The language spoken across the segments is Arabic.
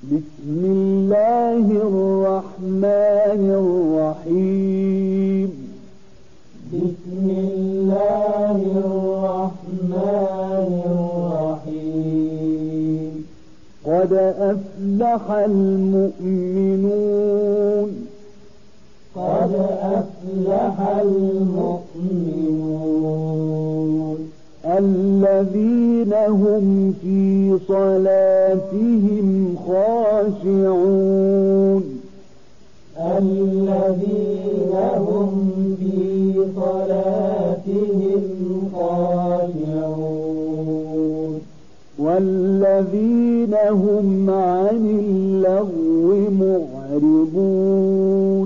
بسم الله الرحمن الرحيم. بسم الله الرحمن الرحيم. قد أفلح المؤمنون. قد أفلح المؤمنون. الذين هم في صلاتهم خاشعون. الذين هم في صلاتهم خاشعون. والذين هم عن اللغو معرضون.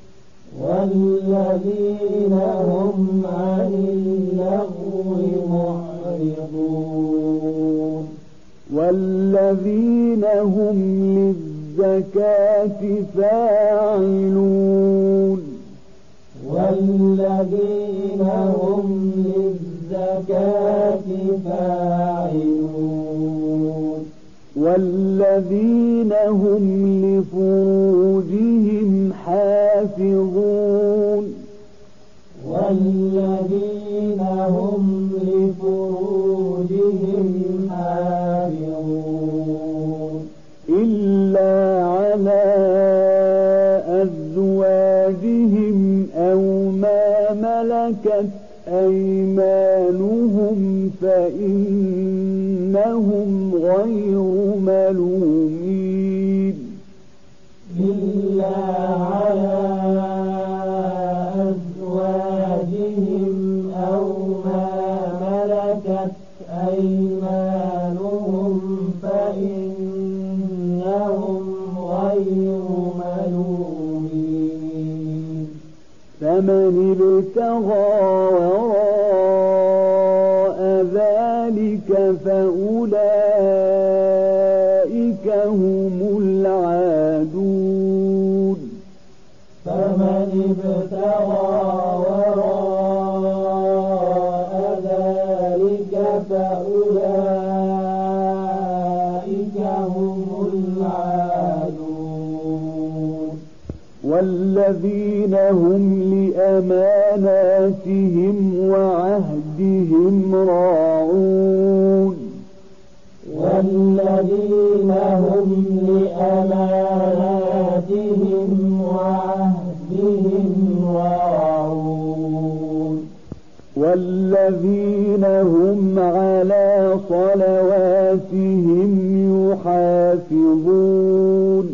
والذين هم عن اللغو معرضون. والذين هم للزكاة فاعلون. والذين هم للزكاة فاعلون. والذين هم لفروجهم حافظون. والذين هم لفروجهم حافظون. إلا على أزواجهم أو ما ملكت أيمانهم فإنهم غير ملومين. إلا على أزواجهم أو ما ملكت أيمانهم فإنهم غير ملومين. فمن ابتغى وراء ذلك فأولئك هم العادون. فمن ابتغى وراء ذلك فأولئك هم العادون. والذين هم لأماناتهم وعهدهم راعون. والذين هم لأماناتهم وعهدهم راعون. والذين هم على صلواتهم يحافظون.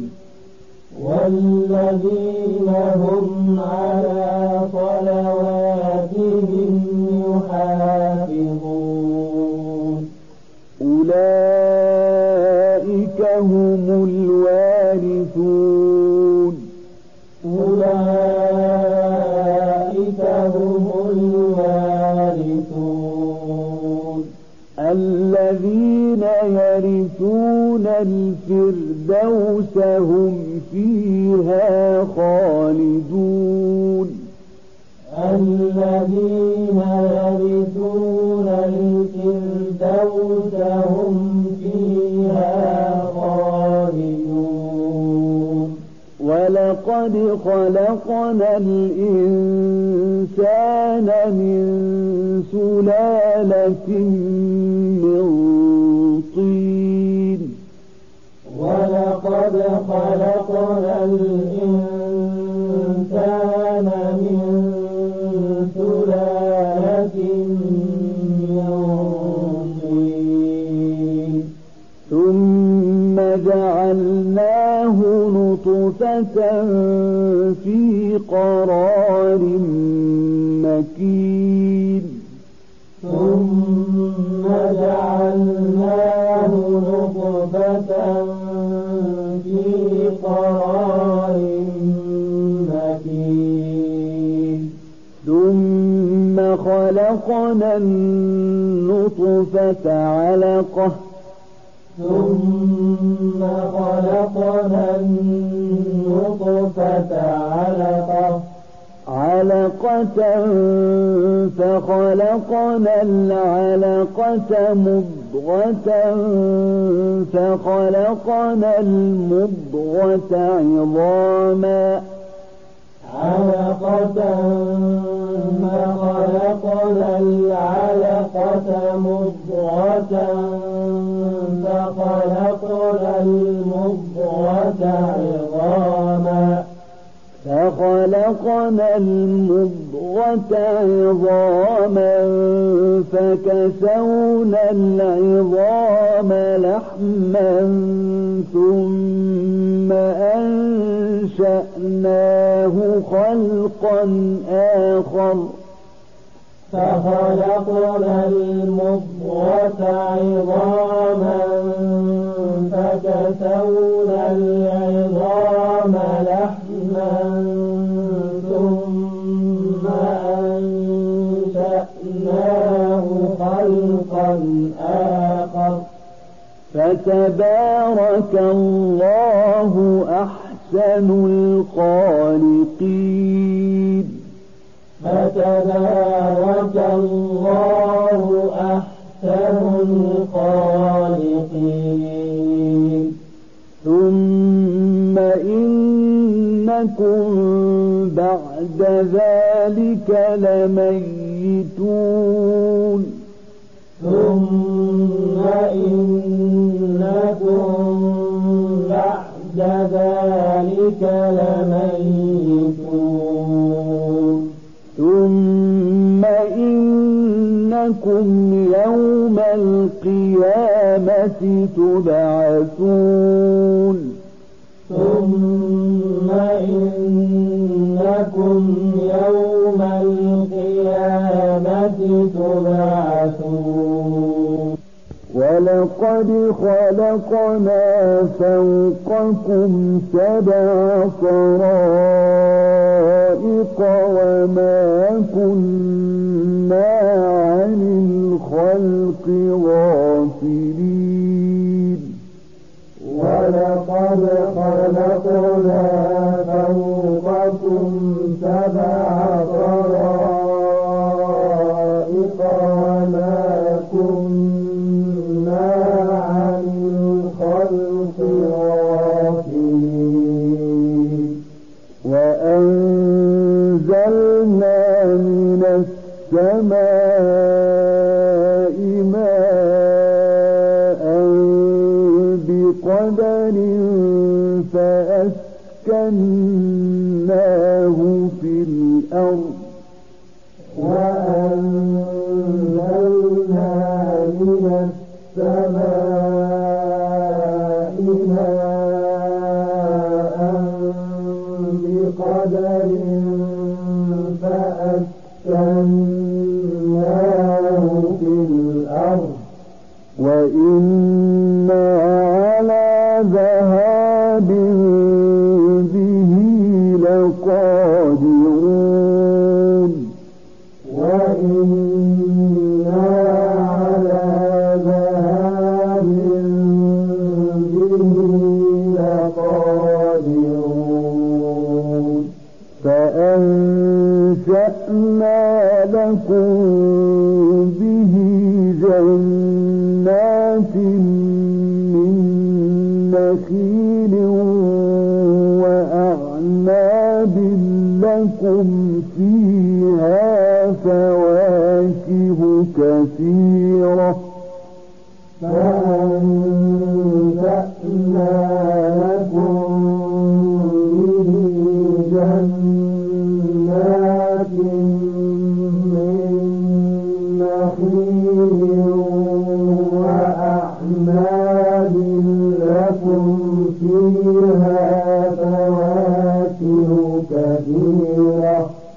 والذين هم على صلواتهم يحافظون. أولئك هم الوارثون. أولئك هم الوارثون. الذين يرثون الفردوس هم فيها خالدون. الذين يرثون الفردوس هم فيها خالدون. ولقد خلقنا الإنسان من سلالة من طين. ولقد خلقنا الإنسان من سلالة من طين. ثم جعلناه نطفة في قرار مكين. ثم جعلناه نطفة في قرار مكين. ثم خلقنا النطفة علقة. ثم خلقنا النطفة علقة فخلقنا العلقة مضغة مضغة فخلقنا المضغة عظاما علقة فخلقنا العلقة مضغة فخلقنا المضغة عظاما فكسونا العظام لحما ثم أنشأناه خلقا آخر فخلقنا المضغة عظاما فكسونا العظام لحما ثم أنشأناه خلقا آخر فتبارك الله أحسن الخالقين فتبارك الله أحسن الخالقين ثم إنكم بعد ذلك لميتون ثم إنكم بعد ذلك لميتون ثم إنكم يوم القيامة تبعثون ثم إنكم يوم القيامة تبعثون ولقد خلقنا فوقكم 7 طرائق وما كنا عن الخلق غافلين ولقد خلقنا فوقكم 7 طرائق وما كنا عن الخلق غافلين وأنزلنا من السماء ماء بقدر فأسكناه في الأرض وأنزلنا من السماء ماء بقدر فأسكناه في الأرض وإنا على ذهاب به لقادرون وإنا على ذهاب به لقادرون فأنشأنا لكم به جنات من نخيل وأعناب لكم فيها فواكه كثيرة فأنشأنا لكم به جنات من نخيل وأعناب لكم فيها فواكه كثيرة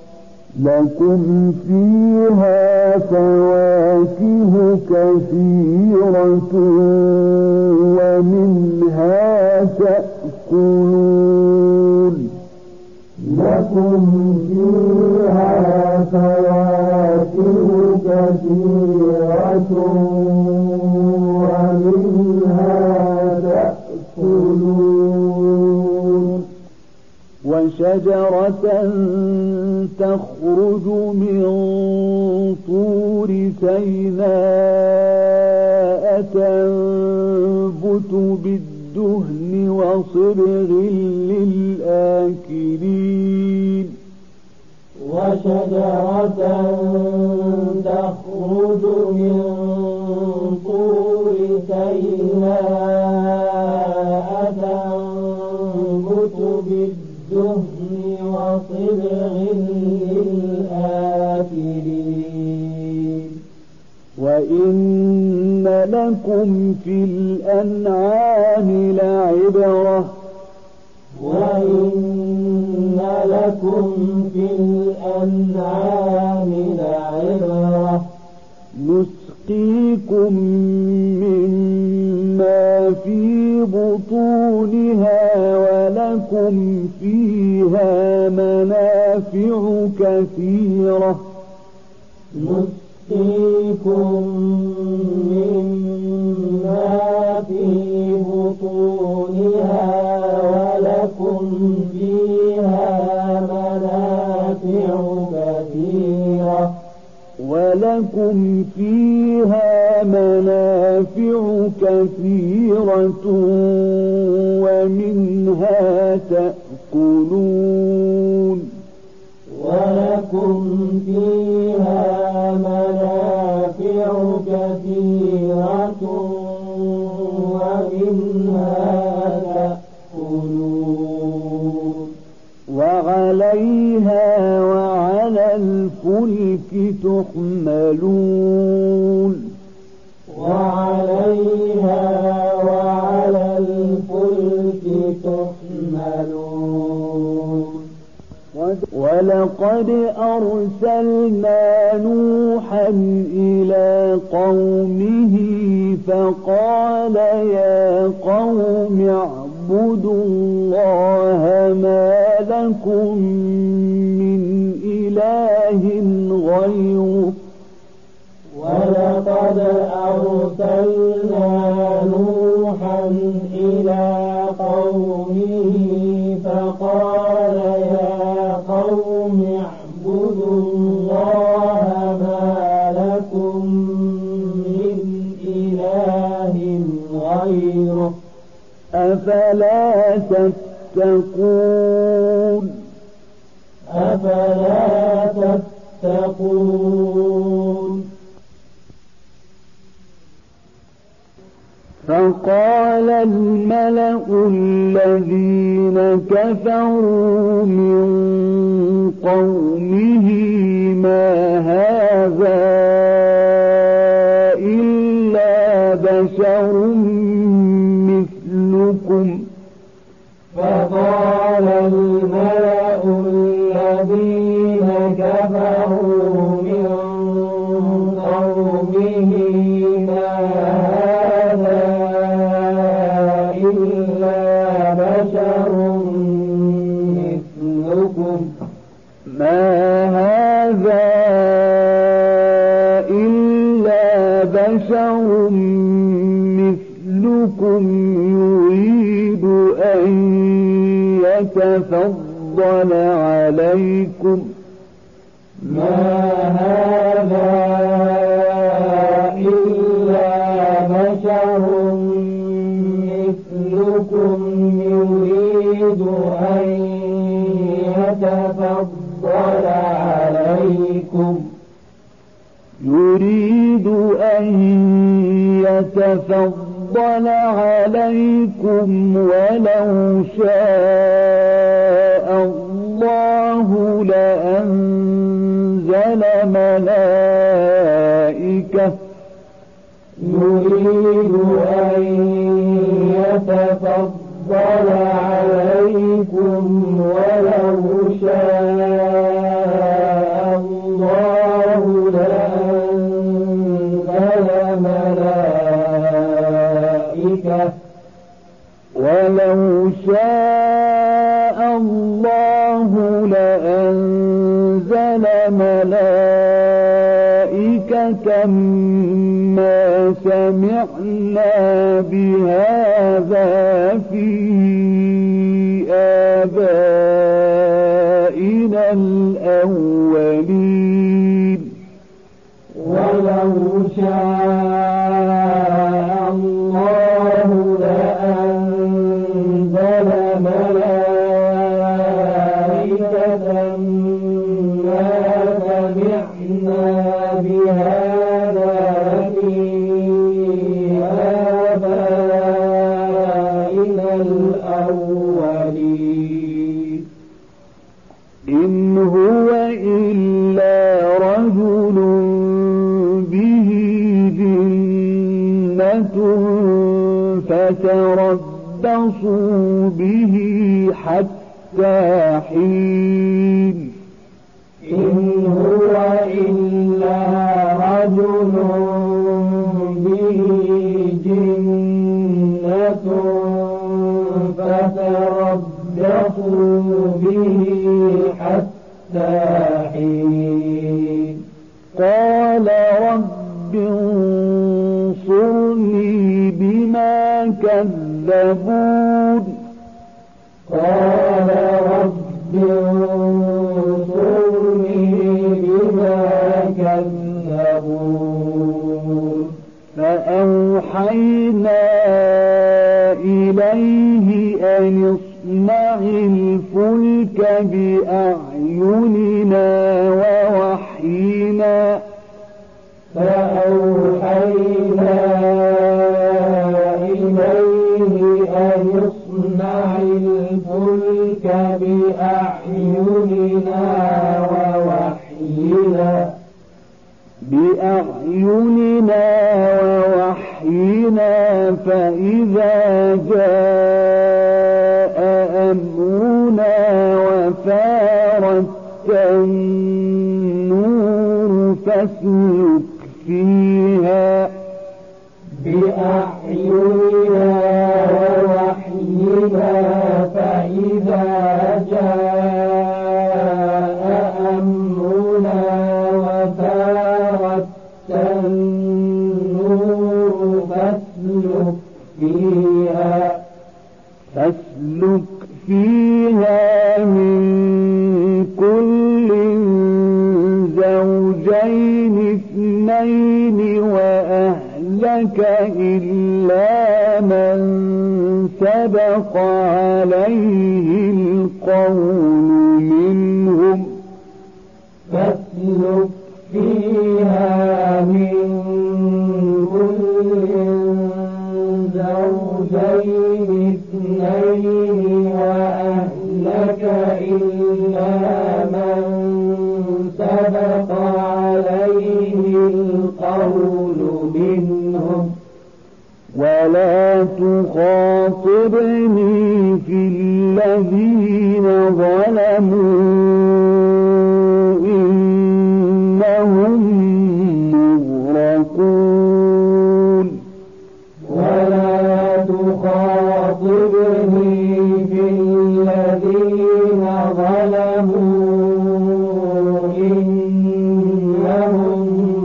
ومنها تأكلون لكم فيها فواكه كثيرة ومنها تأكلون وشجرة تخرج من طور سيناء تنبت بالدهن وصبغ للآكلين وشجرة تخرج من طور سيناء تنبت بالدهن وصبغ للآكلين وإن لكم في الأنعام لعبرة وإن لكم في الأنعام لعبرة نسقيكم مما في بطونها ولكم فيها منافع كثيرة نسقيكم مما في بطونها ولكم فيها منافع كثيرة ومنها تأكلون ولكم فيها منافع كثيرة ومنها تأكلون وعليها وعلى الفلك تحملون وعليها وعلى الفلك تحملون ولقد أرسلنا نوحا إلى قومه فقال يا قوم اعبدوا الله ما لكم من إله غيره ولقد أرسلنا نوحا إلى قومه فقال يا قوم اعبدوا الله ما لكم من إله غيره أفلا تتقون فقال الملأ الذين كفروا من قومه ما هذا إلا بشر مثلكم فقال الملأ الذين كفروا من قومه ما هذا إلا بشر مثلكم يريد أن يتفضل عليكم ما هذا إلا بشر مثلكم يريد أن يتفضل عليكم ولو شاء الله لأنزل ملائكة يريد أن يتفضل عليكم ولو شاء الله لأنزل ملائكة ما سمعنا بهذا في آبائنا شاء الله لأنزل ملائكة ما سمعنا بهذا في آبائنا الأولين إن هو إلا رجل به جنة فتربصوا به حتى حين إن هو إلا رجل به جنة فتربصوا به حتى حين قال رب انصرني بما كذبون قال رب انصرني بما كذبون فأوحينا إليه أن اصنع الفلك بأعيننا ووحينا فأوحينا إليه أن اصنع الفلك بأعيننا ووحينا فإذا جاء أمرنا وفارت النور فاسلك فيها بأعيننا ووحينا فإذا جاء أمرنا وفارت النور فاسلك فيها من كل زوجين اثنين وأهلك إلا من سبق عليه القول منهم فاسلك فيها من كل زوجين اثنين وأهلك إلا من سبق عليه القول منهم ولا تخاطبني في الذين ظلموا إنهم مغرقون ولا تخاطبني في الذين ظلموا إنهم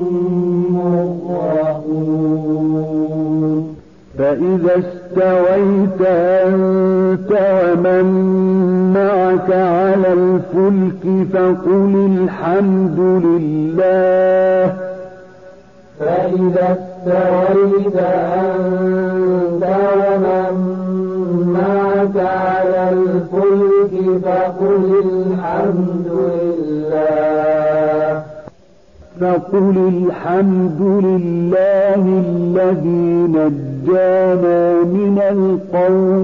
مغرقون فإذا استويت أنت ومن معك على الفلك فقل الحمد لله فإذا استويت أنت ومن معك على الفلك فقل الحمد لله الذي نجانا من القوم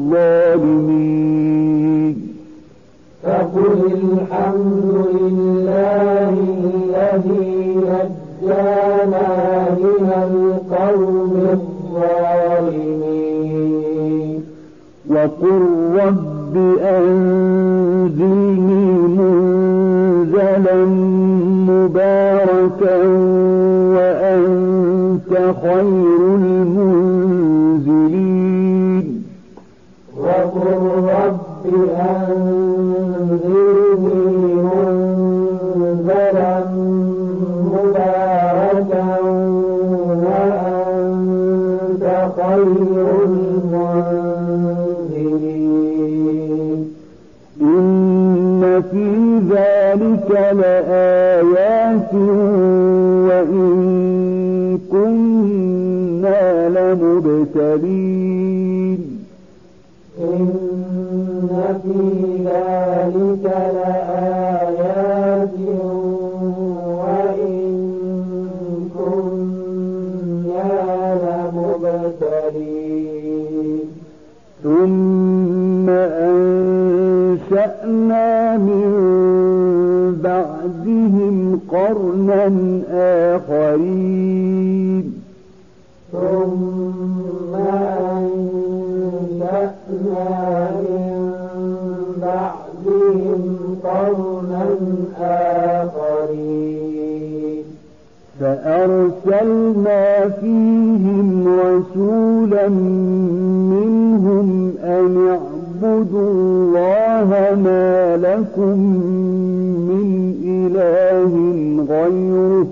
الظالمين فقل الحمد لله الذي نجانا من القوم الظالمين وقل رب أنزلني منزلا مباركا وأنت خير المنزلين وقل رب أنزلني منزلا مباركا وأنت خير المنزلين إن في ذلك لآيات وإن مبتلين إن في ذلك لآيات وإن كنا لمبتلين ثم أنشأنا من بعدهم قرنا آخرين ثم أنشأنا من بعدهم قرنا آخرين فأرسلنا فيهم رسولا منهم أن اعبدوا الله ما لكم من إله غيره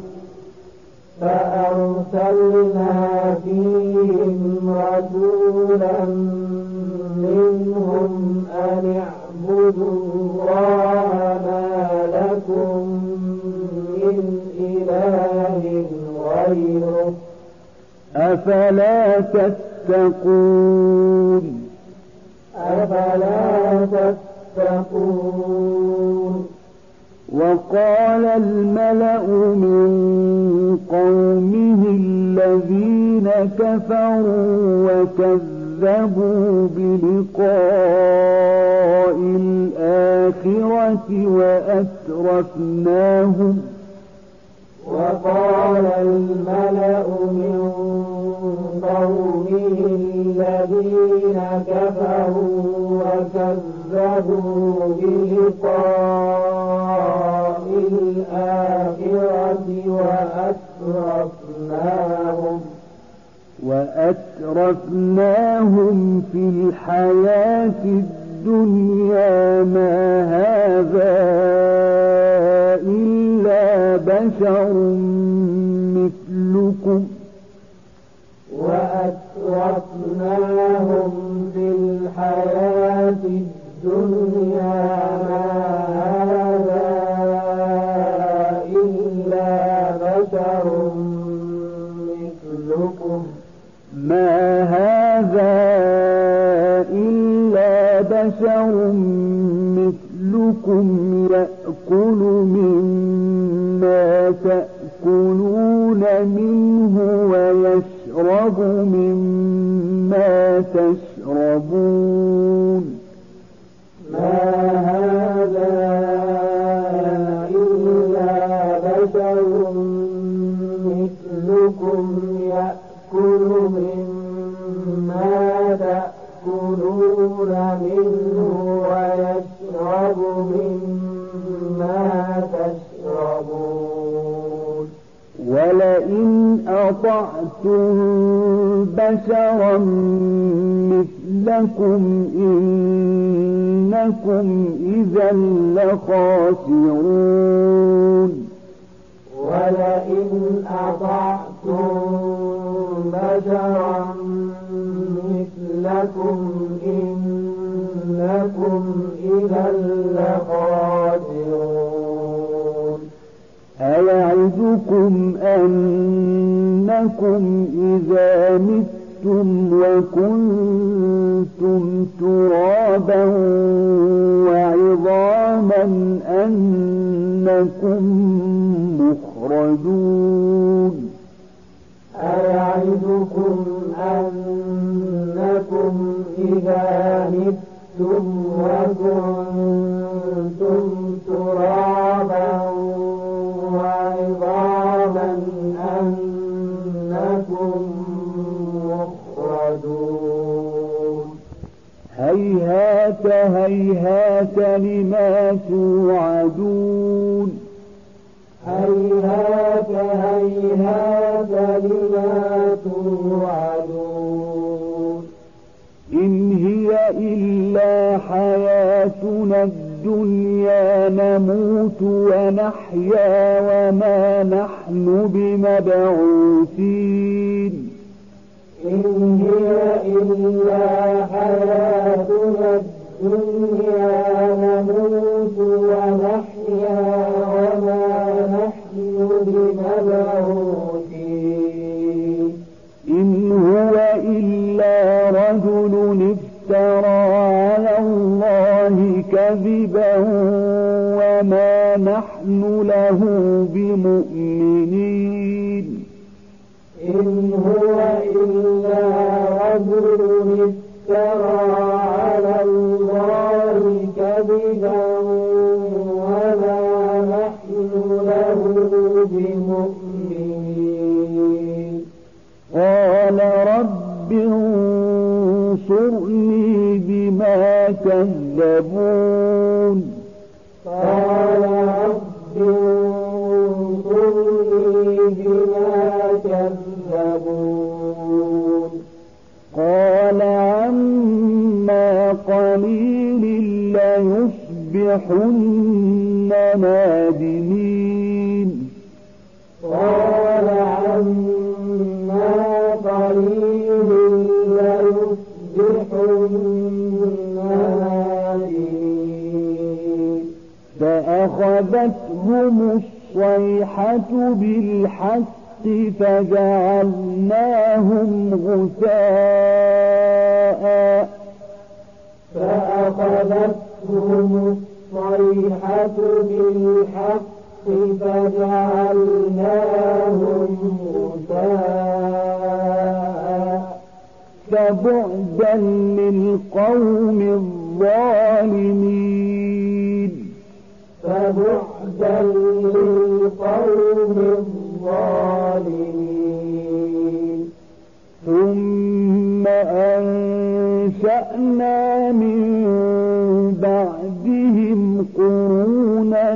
فأرسلنا فيهم رسولا منهم أن اعبدوا الله ما لكم من إله غيره أفلا تتقون وقال الملأ من قومه الذين كفروا وكذبوا بلقاء الآخرة وقال الملأ من قومه الذين كفروا وكذبوا بلقاء الآخرة وأترفناهم في الحياة الدنيا ما هذا إلا بشر مثلكم وأترفناهم في الحياة الدنيا ما هذا إلا بشر مثلكم يأكل مما تأكلون منه ويشرب مما تشربون ما هذا إلا بشر مثلكم يأكل مما تأكلون منه ويشرب مما تشربون ولئن أطعتم بشرا مثلكم إنكم إذا لخاسرون ولئن أطعتم بشرا مثلكم إنكم إذا لخاسرون أيعدكم أنكم إذا متم وكنتم ترابا وعظاما أنكم مخرجون أيعدكم أنكم إذا متم وكنتم ترابا وعظاما أنكم مخرجون هيهات هيهات لما توعدون هيهات هيهات لما توعدون إن هي إلا حياتنا الدنيا نموت ونحيا وما نحن بمبعوثين إن هي إلا حياتنا الدنيا نموت ونحيا وما نحن بمبعوثين إن هو إلا كذبا وما نحن له بمؤمنين إن هو إلا رجل افترى على الله كذبا وما نحن له بمؤمنين قال رب انصرني بما كذبون قال رب انصرني بما كذبون قال عما قليل ليصبحن نادمين قال عما قليل ليصبحن نادمين فأخذتهم الصيحة بالحق فجعلناهم غثاء فأخذتهم الصيحة بالحق فجعلناهم غثاء فبعدا للقوم الظالمين فبعدا للقوم الظالمين ثم أنشأنا من بعدهم قرونا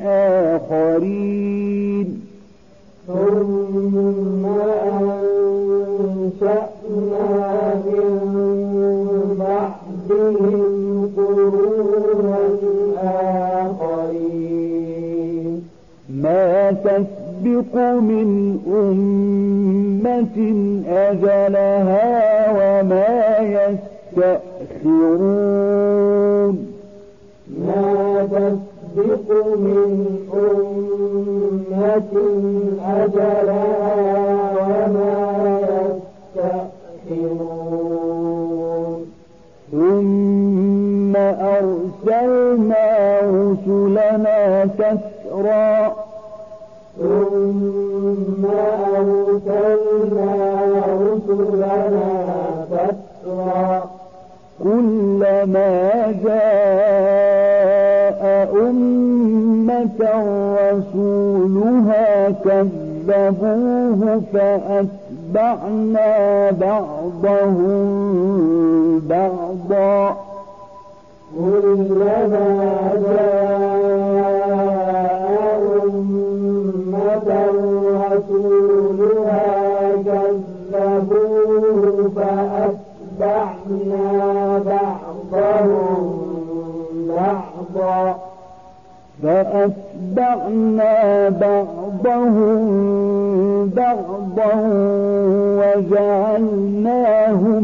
آخرين ثم أنشأنا من بعدهم قرونا آخرين ما تسبق من أمة أجلها وما يستأخرون ما تسبق من أمة أجلها وما يستأخرون ثم أرسلنا رسلنا تترى ثم أرسلنا رسلنا تترى كلما جاء أمة رسولها كذبوه فأتبعنا بعضهم بعضا كلما جاء أمة رسولها كذبوه فأتبعنا بعضهم بعضا وجعلناهم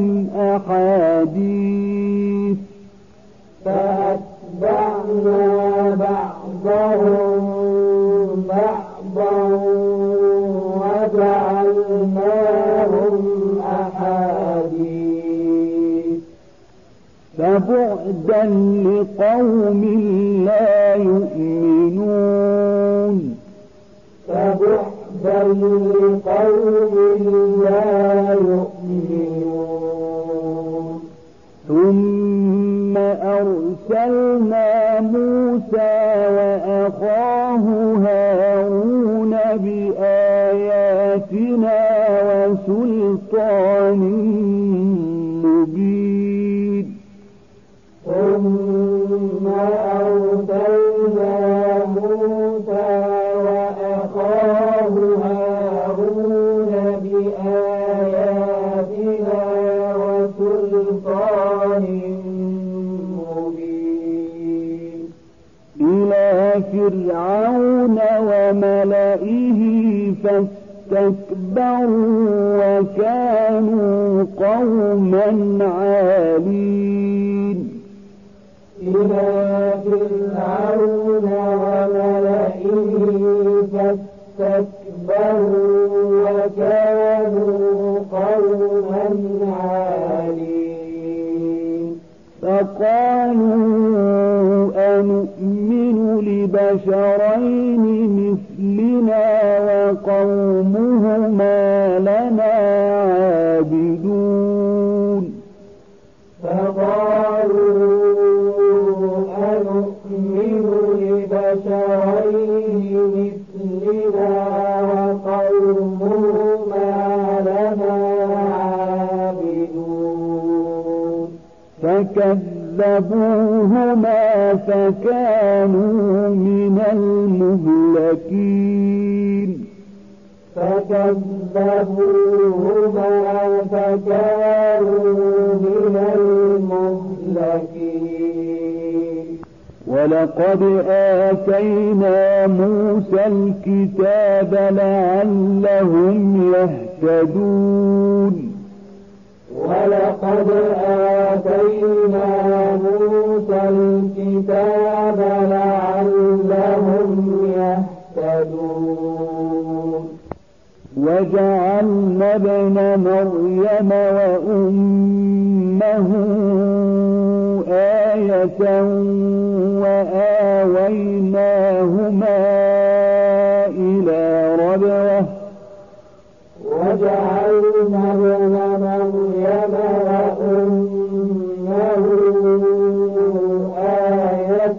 أحاديث فبعدا لقوم لا يؤمنون ثم أرسلنا موسى وأخاه هارون بآياتنا وسلطان مبين ثم أرسلنا موسى وأخاه هارون بآياتنا وسلطان مبين إلى فرعون وملئه فاستكبروا وكانوا قوما عالين إلى فرعون وملئه فاستكبروا وكانوا قوما عالين فقال قالوا أنؤمن لبشرين مثلنا وقومهما لنا عابدون فقالوا أنؤمن لبشرين مثلنا وقومهما لنا عابدون فكذبوهما فكانوا من المهلكين ولقد آتينا موسى الكتاب لعلهم يهتدون ولقد آتينا موسى الكتاب لعلهم يهتدون وجعلنا ابن مريم وأمه آية وآويناهما إلى ربوة وجعلنا ابن مريم وأمه آية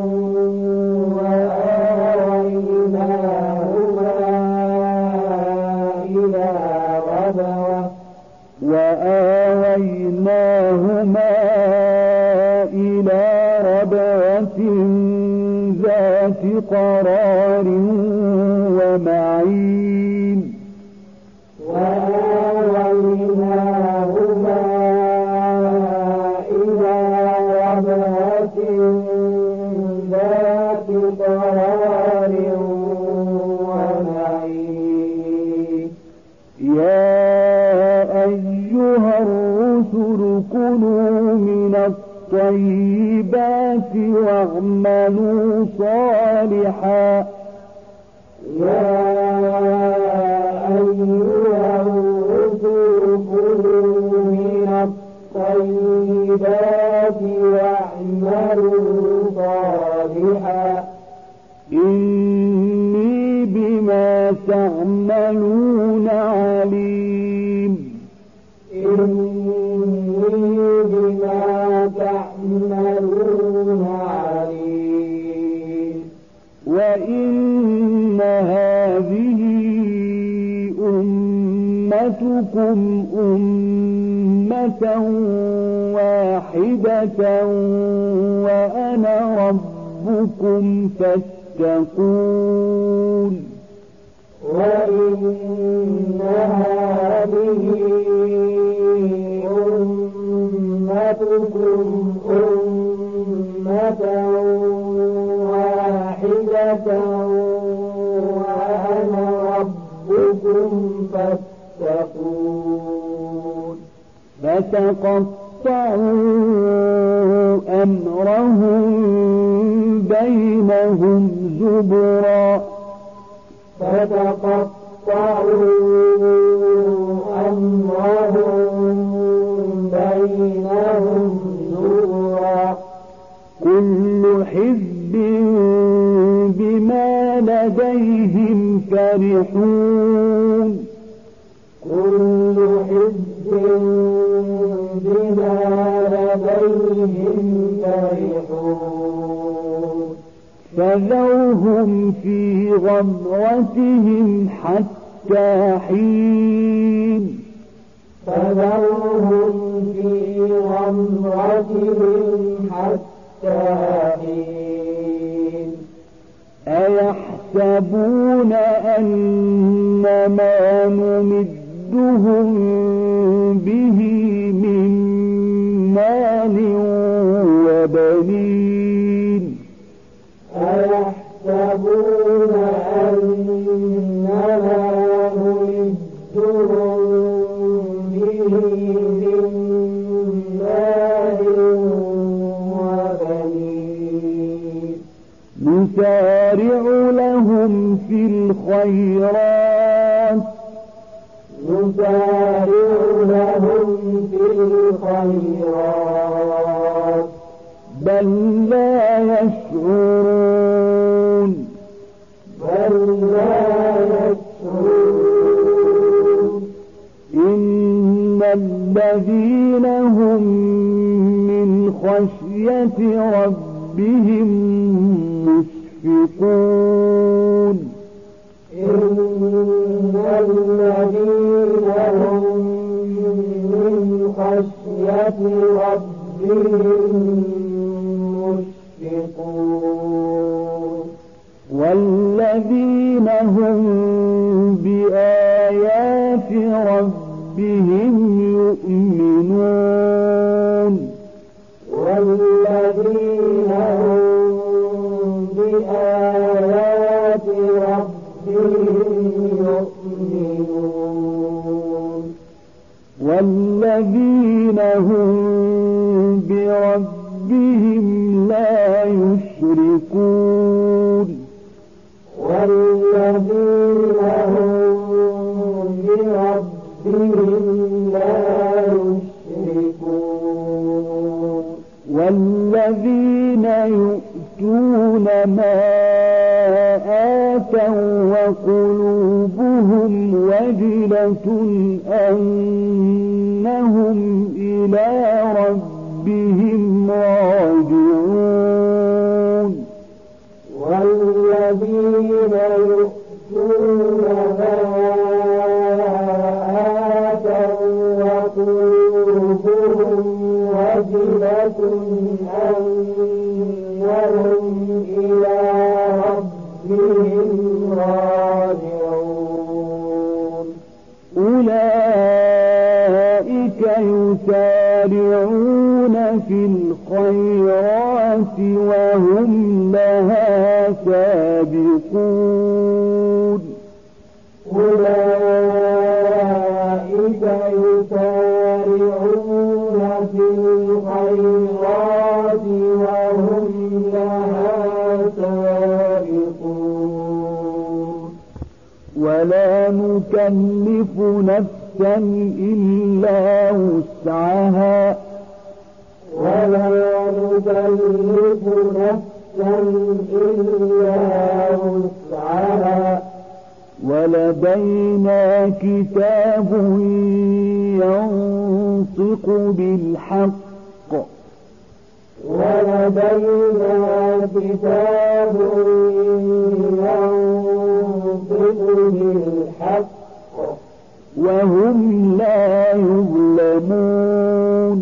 وآويناهما إلى ربوة ذات قرار ومعين وآويناهما إلى ربوة ذات قرار ومعين يا أيها الرسل كلوا من الطيبات واعملوا صالحا يا أيها الرسل كلوا من الطيبات واعملوا صالحا إني بما تعملون عليم إني بما تعملون عليم وإن هذه أمتكم أمة واحدة وأنا ربكم فاتقون وإن هذه أمتكم أمة واحدة وأنا ربكم فاتقون فتقطعوا أمرهم بينهم زبرا فتقطعوا أمرهم بينهم زبرا كل حزب بما لديهم فرحون كل حزب بما لديهم فرحون فذرهم في غمرتهم حتى حين فذرهم في غمرتهم حتى حين أيحسبون أن ما نمدهم به من مال وبنين أيحسبون أن ما نمدهم به من مال وبنين نسارع لهم في الخيرات بل لا يشعرون إن الذين هم من خشية ربهم مشفقون إن الذين هم من خشية ربهم مشفقون والذين هم بآيات ربهم يؤمنون والذين هم بآيات ربهم يؤمنون والذين هم بربهم لا يشركون والذين هم بربهم لا يشركون والذين يؤتون ما آتوا وقلوبهم وجلة أنهم إلى ربهم راجعون والذين يؤتون ما آتوا وقلوبهم وجلة أنهم إلى ربهم راجعون أولئك يسارعون في الخيرات وهم لها سابقون أولئك يسارعون في الخيرات وهم لها سابقون ولا نكلف نفسا إلا وسعها ولا نكلف نفسا إلا وسعها ولدينا كتاب ينطق بالحق ولدينا كتاب ينطق بالحق وهم لا يظلمون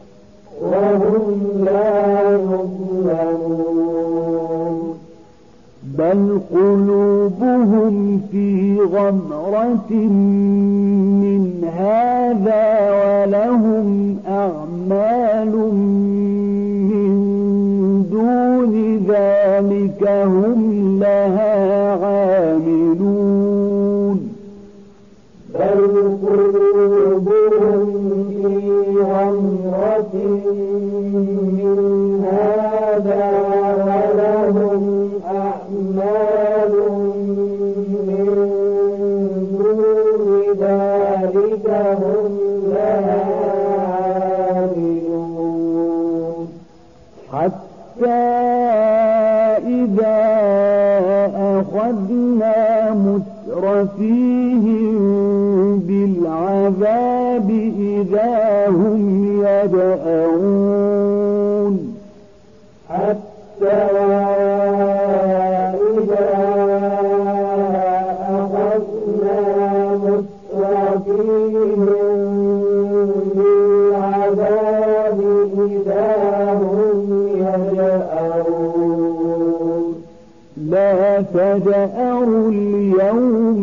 بل قلوبهم في غمرة من هذا ولهم أعمال من دون ذلك هم لها عاملون بل قلوبهم في غمرة من هذا ولهم أعمال من دون ذلك هم لها عاملون حتى إذا أخذنا مترفيهم بالعذاب إذا هم يجأرون حتى إذا أخذنا مترفيهم بالعذاب إذا هم يجأرون لا تجأروا اليوم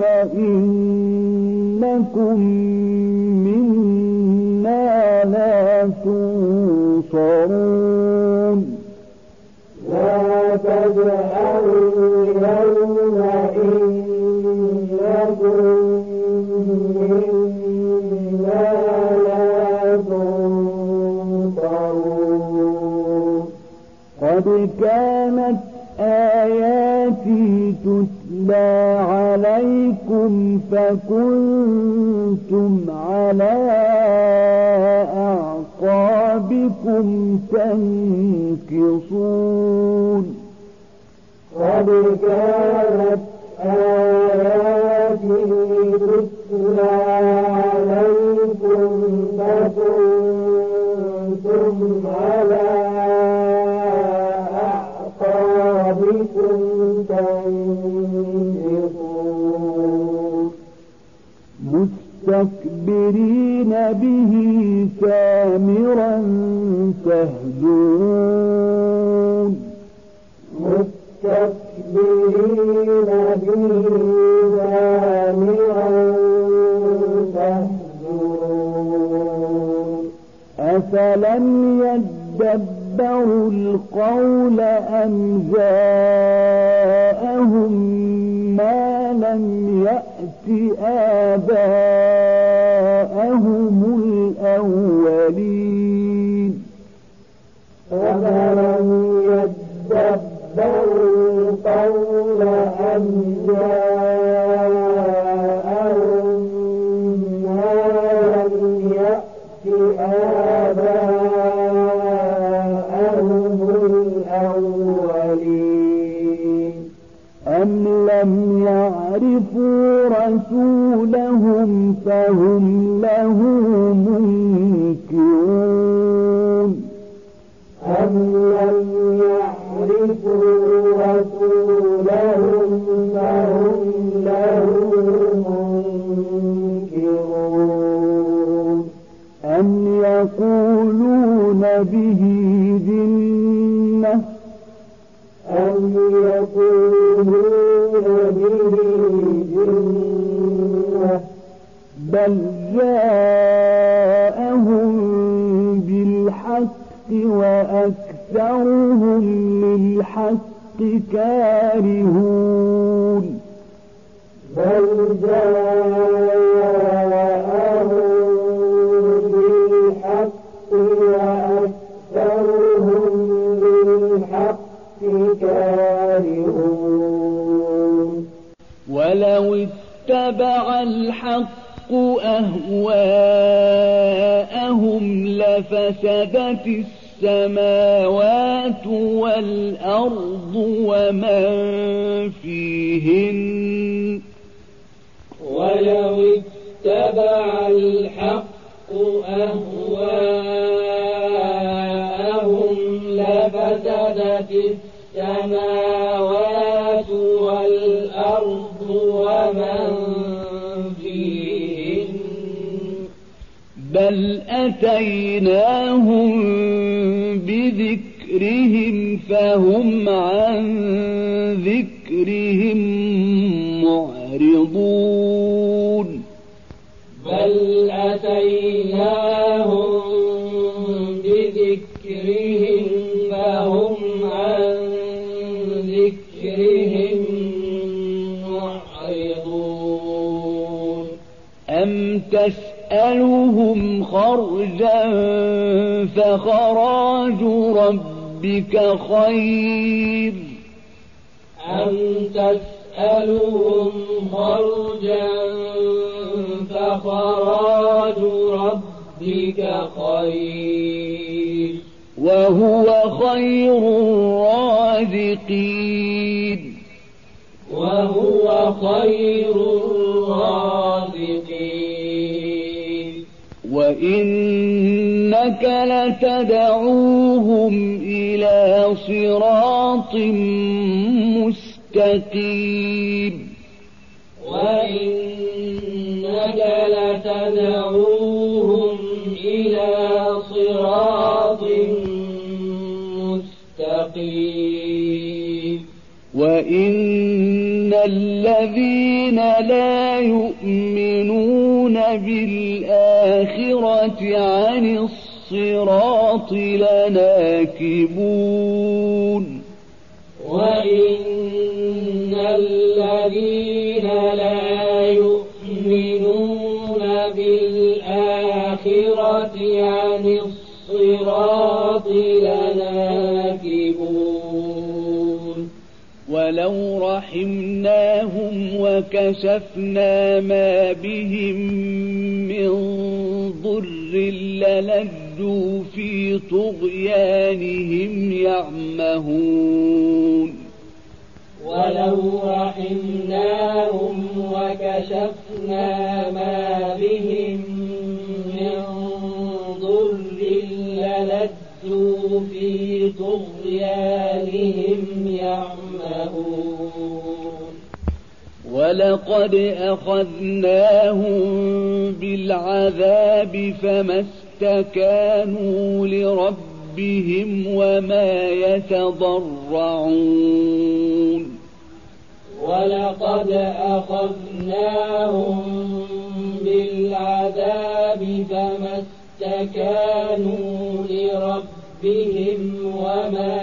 إنكم منا لا تنصرون لا تجأروا اليوم إنكم منا لا تنصرون قد كانت آياتي تتلى عليكم فكنتم على أعقابكم أنتم تنكصون قد كانت آياتي تتلى عليكم فكنتم على أعقابكم تنكصون مستكبرين به سامرا تهجرون مستكبرين به سامرا تهجرون أفلم يدبروا القول أم جاءهم ما لم يأت آباءهم الأولين أفلم يدبروا القول أم جاءهم ما لم يأت آباءهم الأولين أم لم يعرفوا رسولهم فهم له منكرون أم لم يعرفوا رسولهم فهم له منكرون أم يقولون به جنة أم يقولون به جنة بل جاءهم بالحق وأكثرهم للحق كارهون بل جاءهم بالحق وأكثرهم للحق كارهون ولو اتبع الحق أهواءهم لفسدت السماوات والأرض ومن فيهن ولو اتبع الحق أهواءهم لفسدت السماوات والأرض ومن فيهن بل أتيناهم بذكرهم فهم عن ذكرهم معرضون بل أتيناهم بذكرهم فهم عن ذكرهم معرضون أم تسألهم خرجا فخراج ربك خير أم تسألهم خرجا فخراج ربك خير وهو خير الرازقين وهو خير الرازقين وإنك لتدعوهم إلى صراط مستقيم وإنك لتدعوهم إلى صراط مستقيم وإن الذين لا يؤمنون بالآخرة عن الصراط لناكبون وإن الذين لا يؤمنون بالآخرة عن الصراط لناكبون ولو رحمناهم وكشفنا ما بهم من ضر لجوا في طغيانهم يعمهون ولو رحمناهم وكشفنا ما بهم من ضر للجوا في طغيانهم يعمهون ولقد أخذناهم بالعذاب فما استكانوا لربهم وما يتضرعون ولقد أخذناهم بالعذاب فما استكانوا لربهم وما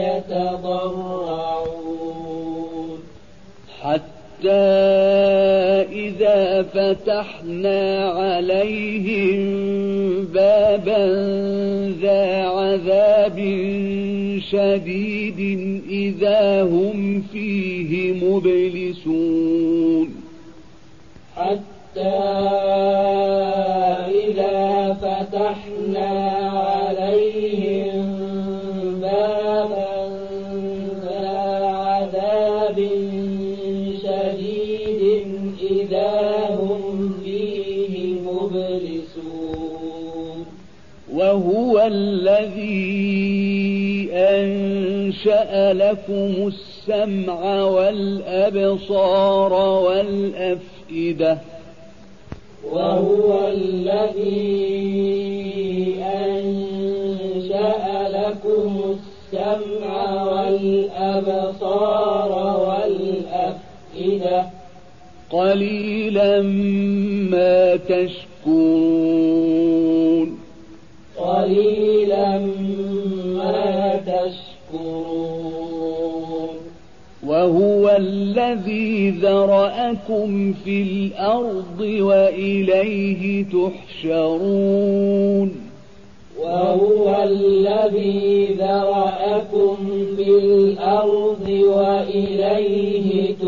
يتضرعون حتى إذا فتحنا عليهم بابا ذا عذاب شديد إذا هم فيه مبلسون حتى إذا فتحنا عليهم بابا ذا عذاب شديد إذا هم فيه مبلسون وهو الذي أنشأ لكم السمع والأبصار والأفئدة وهو الذي أنشأ لكم السمع والأبصار والأفئدة قليلا ما تشكرون قليلا ما تشكرون وهو الذي ذرأكم في الأرض وإليه تحشرون وهو الذي ذرأكم في الأرض وإليه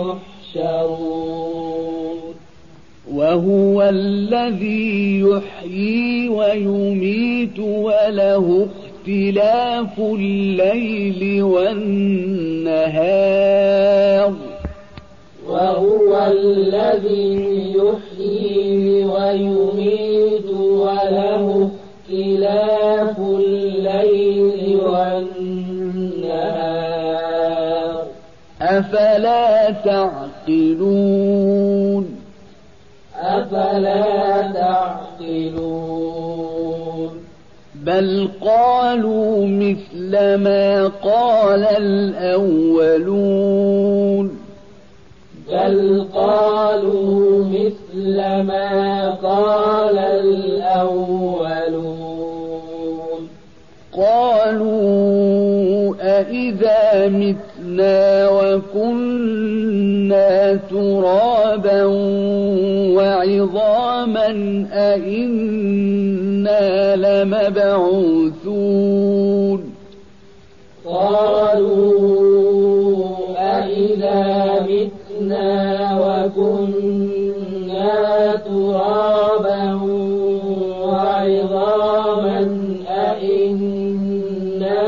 تحشرون وهو الذي يحيي ويميت وله اختلاف الليل والنهار وهو الذي يحيي ويميت وله اختلاف الليل والنهار أفلا تعقلون أفلا تعقلون بل قالوا مثل ما قال الأولون بل قالوا مثل ما قال الأولون قالوا أإذا متنا وكنا ترابا وعظاما أإنا لمبعوثون قالوا أإذا متنا وكنا ترابا وعظاما أإنا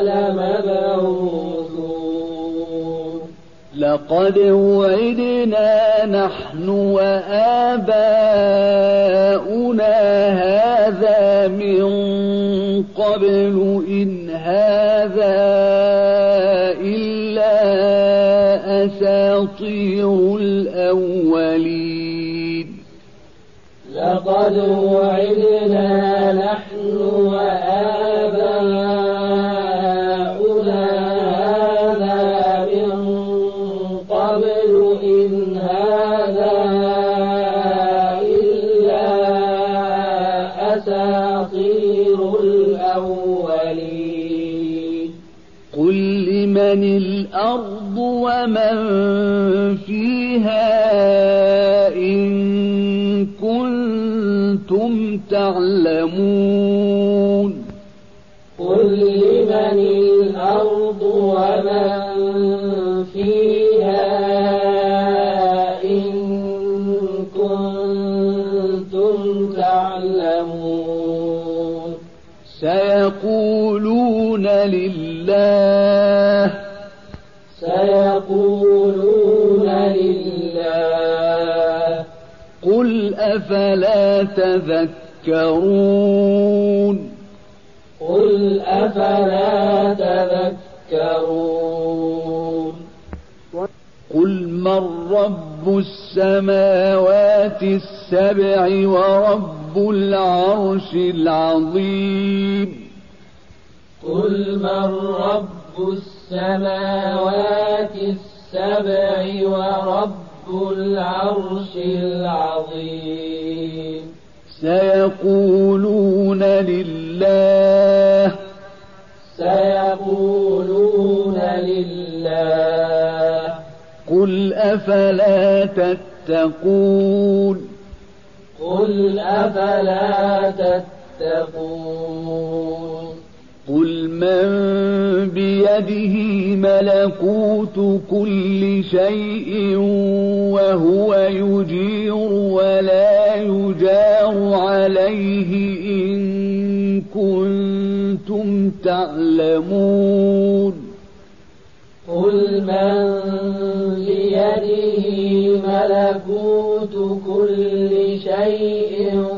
لمبعوثون لقد وعدنا نحن وآباؤنا هذا من قبل إن هذا إلا أساطير الأولين لقد وعدنا نحن وآباؤنا هذا من قبل إن هذا إلا أساطير الأولين قل لمن الأرض ومن فيها إن كنتم تعلمون قل لمن الأرض ومن فيها إن كنتم تعلمون لله سيقولون لله قل أفلا تذكرون قل أفلا تذكرون قل من رب السماوات السبع ورب العرش العظيم قل من رب السماوات السبع ورب العرش العظيم سيقولون لله سيقولون لله قل أفلا تتقون قل أفلا تتقون قل من بيده ملكوت كل شيء وهو يجير ولا يجار عليه إن كنتم تعلمون قل من بيده ملكوت كل شيء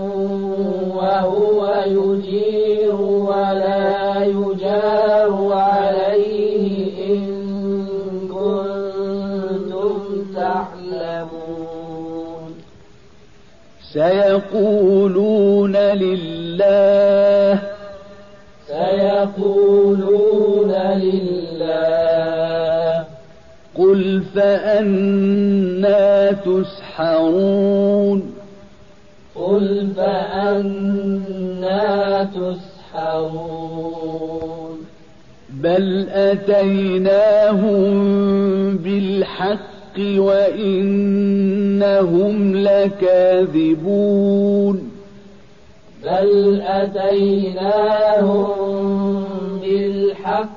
وهو يجير ولا يجار عليه إن كنتم تعلمون سيقولون لله سيقولون لله قل فأنى تسحرون قل فأنى تسحرون بل أتيناهم بالحق وإنهم لكاذبون بل أتيناهم بالحق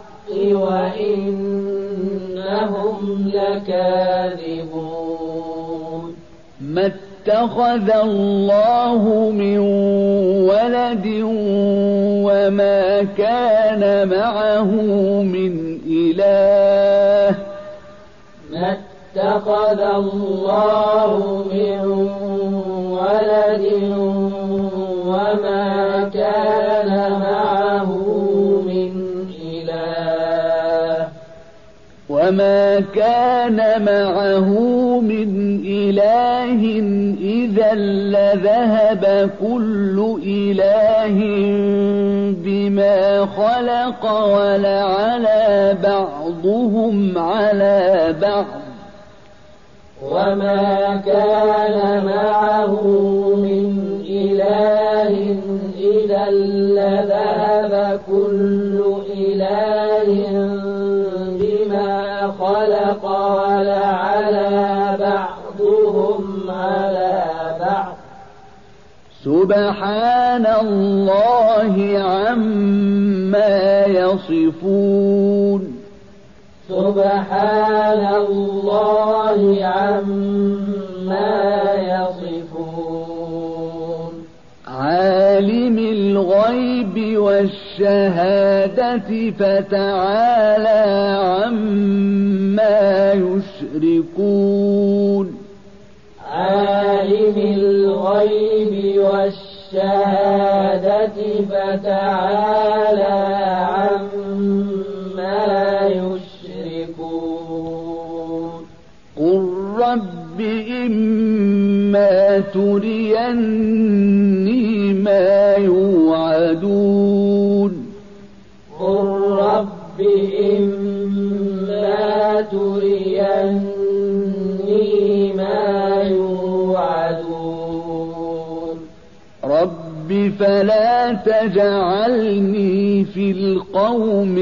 وإنهم لكاذبون ما اتخذ الله من ولد وما كان معه من إله ما اتخذ الله من ولد وما كان معه من إله وما كان معه من إله إذا لذهب كل إله بما خلق ولعلى بعضهم على بعض وما كان معه من إله إذا لذهب كل إله بما خلق ولعلى بعضهم على بعض سبحان الله عما يصفون سبحان الله عما يصفون عالم الغيب والشهادة فتعالى عما يشركون عالم الغيب والشهادة فتعالى عما يشركون قل رب إما تريني ما يوعدون قل رب إما تريني ما يوعدون رب فلا تجعلني في القوم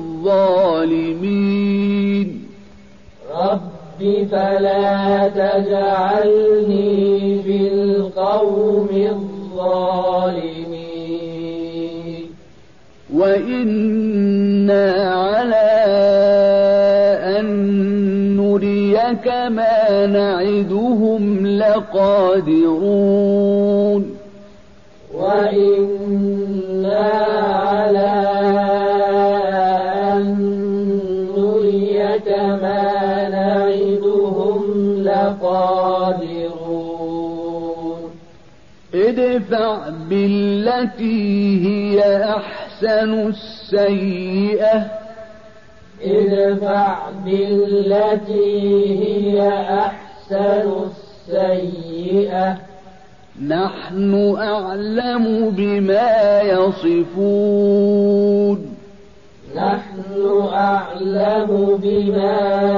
الظالمين رب فلا تجعلني في القوم الظالمين وإنا على أن نريك ما نعدهم لقادرون وإنا على كما نعدهم لقادرون ادفع بالتي هي أحسن السيئة ادفع بالتي هي أحسن السيئة نحن أعلم بما يصفون نحن أعلم بما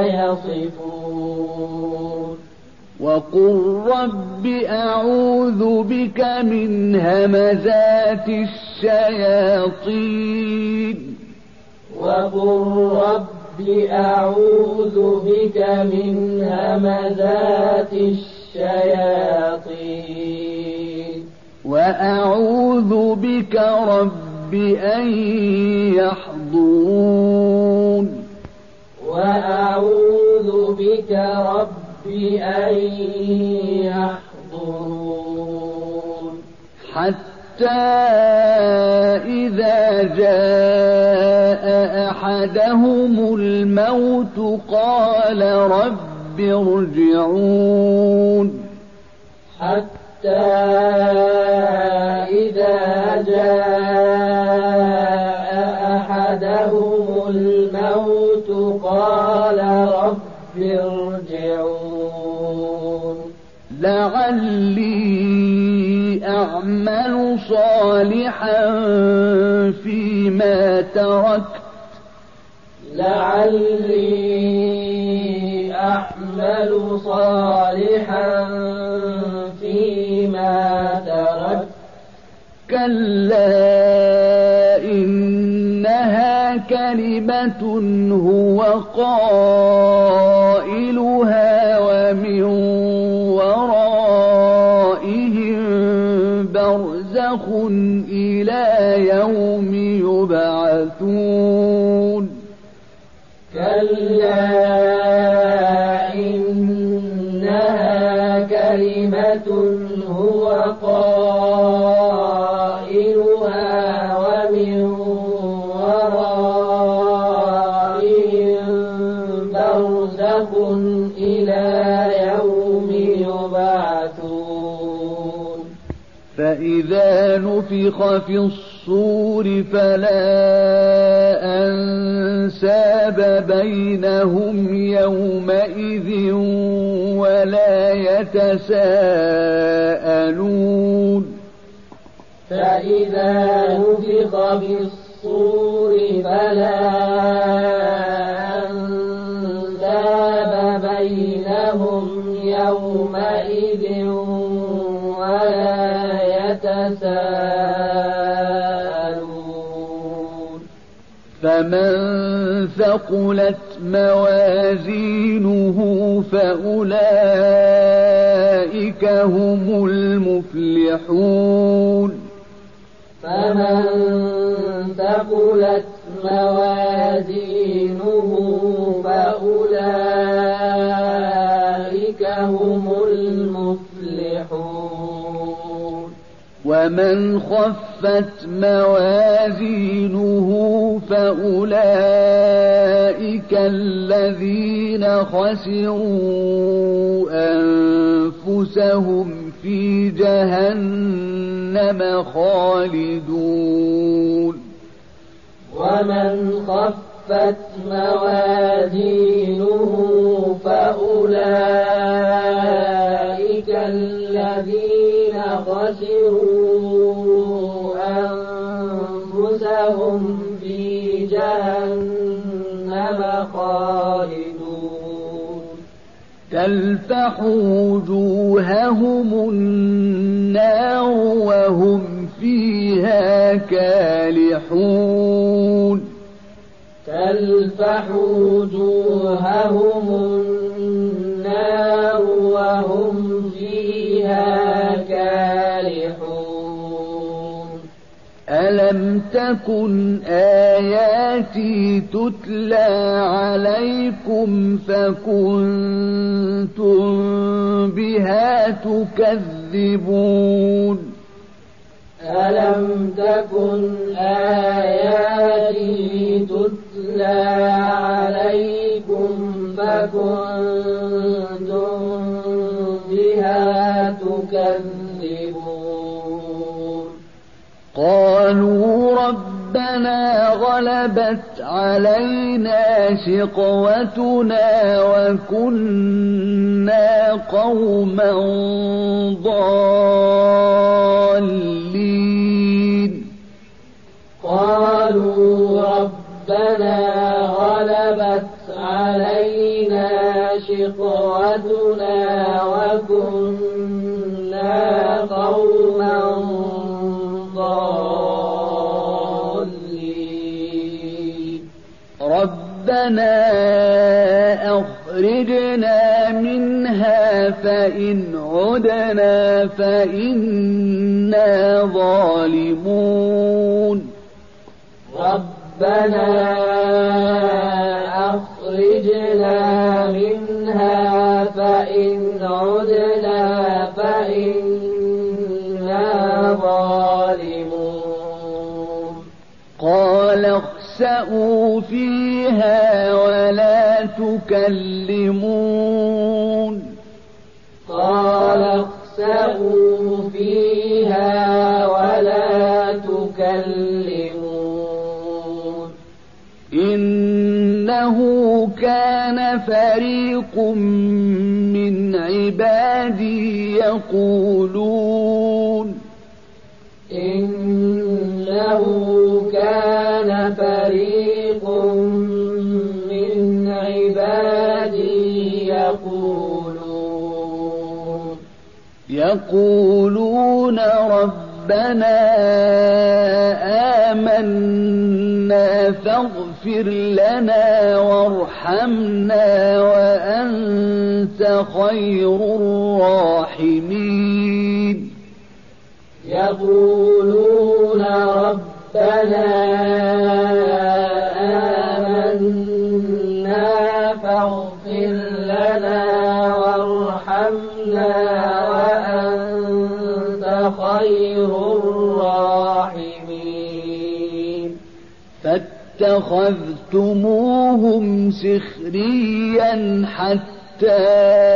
يصفون وقل رب أعوذ بك من همزات الشياطين وقل رب أعوذ بك من همزات الشياطين وأعوذ بك رب أن يحضرون وأعوذ بك رب أن يحضرون حتى إذا جاء أحدهم الموت قال رب ارجعون حتى إذا جاء أحدهم الموت قال رب ارجعون لعلي أعمل صالحا فيما تركت لعلي أعمل صالحا فيما تركت كلا إنها كلمة هو قائلها ومن ورائهم برزخ إلى يوم يبعثون كلا إنها كلمة هو قائلها ومن ورائهم برزخ إلى يوم يبعثون فإذا نفخ في الصور فلا أنساب بينهم يومئذ ولا يتساءلون فإذا نفخ في الصور فلا أنساب بينهم يومئذ ولا يتساءلون فمن ثقلت موازينه فأولئك هم المفلحون فمن ثقلت موازينه فأولئك هم المفلحون ومن خفت موازينه فأولئك الذين خسروا أنفسهم في جهنم خالدون ومن خفت موازينه فأولئك الذين خسروا أنفسهم في جهنم خالدون تلفح وجوههم النار وهم فيها كالحون تلفح وجوههم النار وهم فيها كالحون ألم تكن آياتي تتلى عليكم فكنتم بها تكذبون ألم تكن آياتي تتلى عليكم كنتم بها تكذبون قالوا ربنا غلبت علينا شقوتنا وكنا قوما ضالين قالوا ربنا غلبت علينا شقوتنا وكنا قوما ضالين ربنا أخرجنا منها فإن عدنا فإنا ظالمون ربنا أخرجنا منها فإن عدنا فإنا ظالمون قال اخسئوا فيها ولا تكلمون قال اخسئوا فيها ولا تكلمون إنه كان فريق من عبادي يقولون إنه كان فريق من عبادي يقولون ربنا آمنا فاغفر لنا وارحمنا وأنت خير الراحمين يقولون ربنا آمنا فاغفر لنا وارحمنا وأنت خير الراحمين فاتخذتموهم سخريا حتى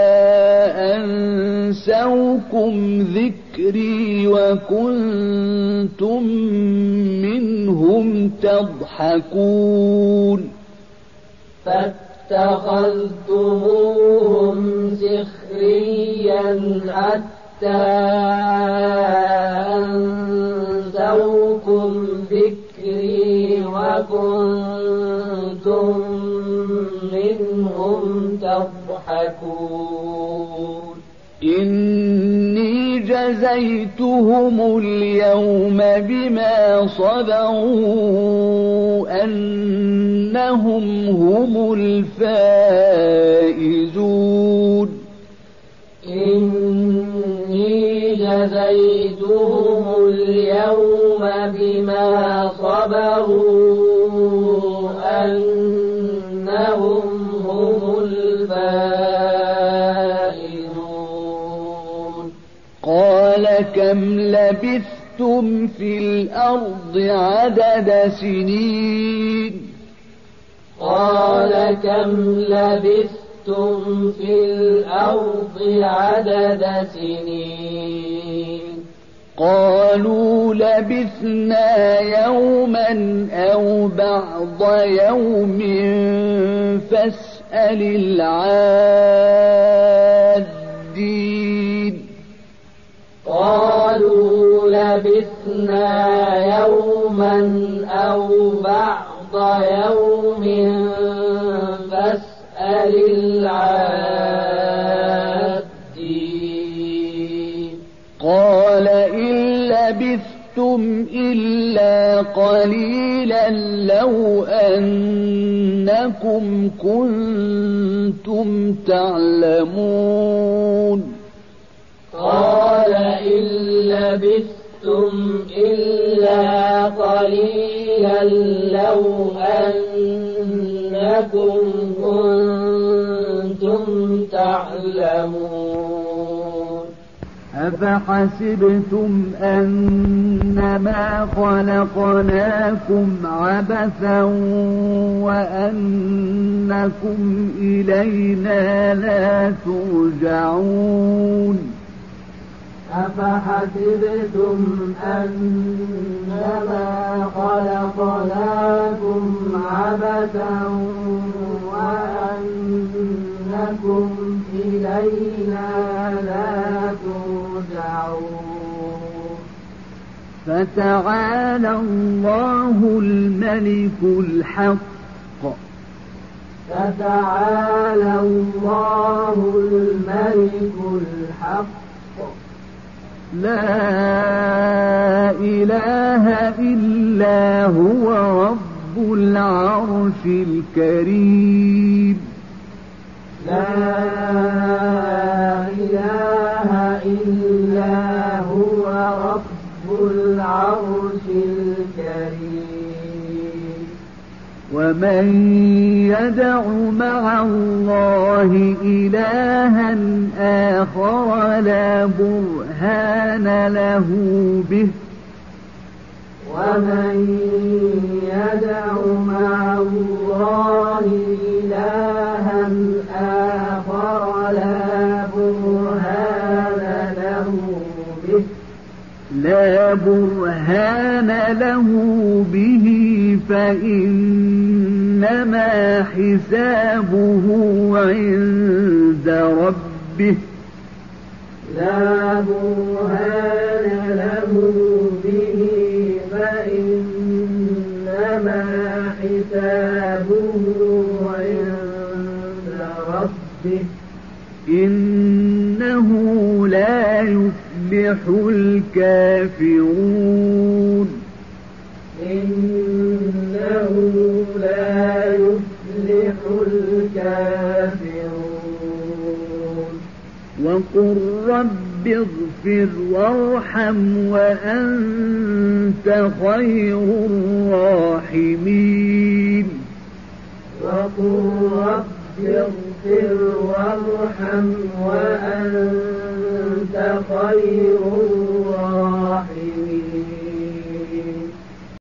أنسوكم ذكري وكنتم منهم تضحكون فاتخذتموهم سخريا حتى أنسوكم ذكري وكنتم منهم تضحكون إني جزيتهم اليوم بما صبروا أنهم هم الفائزون إني جزيتهم اليوم بما صبروا أنهم هم الفائزون قال كم لبثتم في الأرض عدد سنين قال كم لبثتم في الأرض عدد سنين قالوا لبثنا يوما أو بعض يوم فاسأل العادين قالوا لبثنا يوما أو بعض يوم فاسأل العادين قال إن لبثتم إلا قليلا لو أنكم كنتم تعلمون قال إن لبثتم إلا قليلا لو أنكم كنتم تعلمون أفحسبتم أنما خلقناكم عبثا وأنكم إلينا لا ترجعون أفحسبتم أنما خلقناكم عبثا وأنكم إلينا لا ترجعون فتعالى الله الملك الحق فتعالى الله الملك الحق لا إله إلا هو رب العرش الكريم لا إله إلا هو رب العرش الكريم ومن يدع مع الله إلها آخر لا برهان له به ومن يدع مع الله إلها آخر لا برهان له به فإنما حسابه عند ربه لا برهان له به فإنما حسابه عند ربه إنه لا يفلح الكافرون إنه لا يفلح الكافرون وقل رب اغفر وارحم وأنت خير الراحمين وقل رب اغفر وارحم وأنت خير